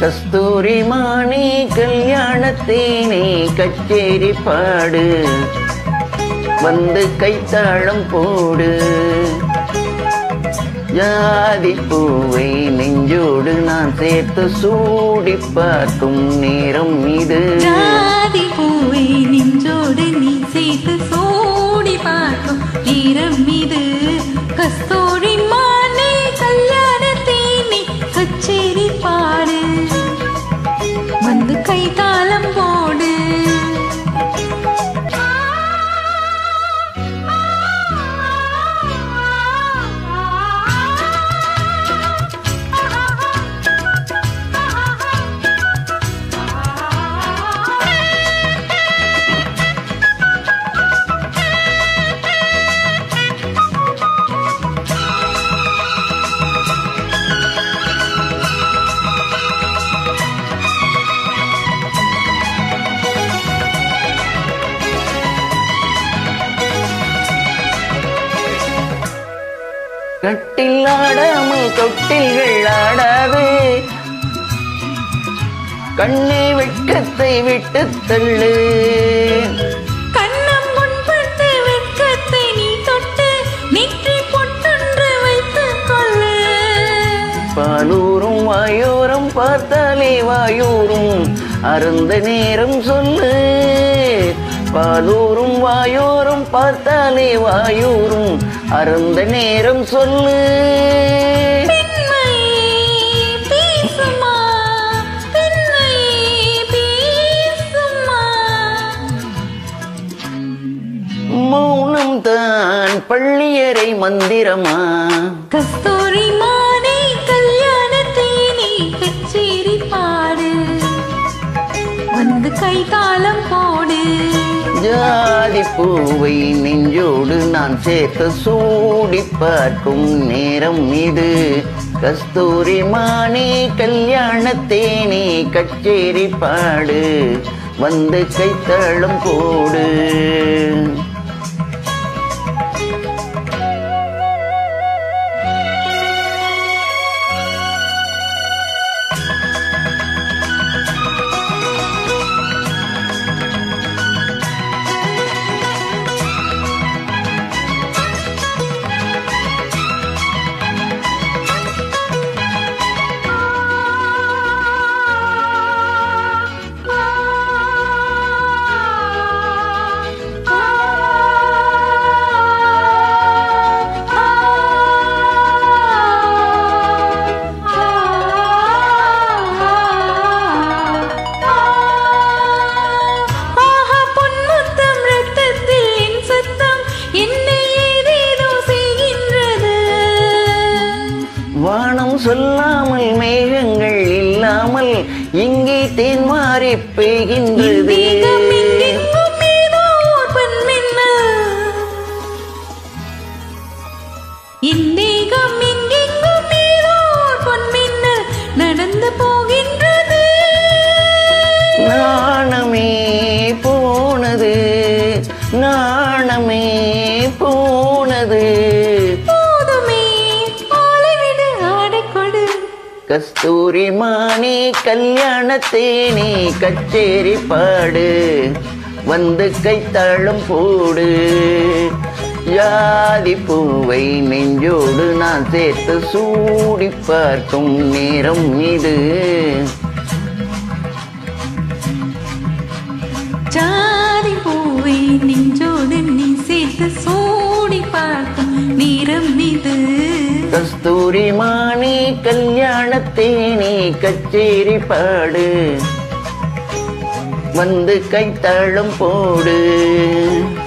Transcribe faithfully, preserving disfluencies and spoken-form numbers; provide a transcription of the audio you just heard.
கஸ்தூரி மானே கல்யாணத்தேனே கச்சேரி பாடு வந்து கைத்தாளம் போடு ஜாதி பூவை நெஞ்சோடு நான் சேர்த்து சூடி பார்க்கும் நேரம் இது ஜாதி பூவை நெஞ்சோடு நீ சேர்த்து சூடி பார்க்கும் நேரம் இது கஸ்தூரி மானே கல்யாணத்தேனே கச்சேரி பாடு வந்து கைத்தாளம் போடு கட்டில் ஆடாமல் தொட்டில்கள் ஆடாது கண்ணே வெட்கத்தை விட்டு தள்ளு கண்ணம் முன்பட்டு வெட்கத்தை நீ தொட்டு நெற்றி பொட்டொன்று வைத்துக் கொள்ளு பாலூரும் வாயோரம் பார்த்தாலே வாயூரும் அருந்த நேரம் சொல்லு பாலூரும் வாயோரம் பார்த்தாலே வாயூரும் அருந்த நேரம் சொல்லு பெண்மை பேசுமா பெண்மை பேசுமா மௌனம் தான் பள்ளியறை மந்திரமா கஸ்தூரி மானே கல்யாணத்தேனே கச்சேரி பாடு வந்து கைத்தாளம் போடு ஜாதி பூவை நெஞ்சோடு நான் சேர்த்து சூடி பார்க்கும் நேரம் இது கஸ்தூரி மானே கல்யாணத்தேனே கச்சேரி பாடு வந்து கைத்தாளம் போடு வானம் சொல்லாமல் மேகங்கள் இல்லாமல் இங்கே தேன் மாறி பெய்கின்றது நடந்து போகின்றது நாணமே போனது நாணமே போனது கஸ்தூரி மானே கல்யாணத்தேனே கச்சேரி பாடு வந்து கைத்தாளம் போடு ஜாதி பூவை நெஞ்சோடு நான் சேர்த்து சூடி பார்க்கும் நேரம் இது ஜாதி பூவை நெஞ்சோடு நீ சேர்த்து சூடி பார்க்கும் நேரம் இது கஸ்தூரி மானே கல்யாணத்தேனே கச்சேரி பாடு வந்து கைத்தாளம் போடு.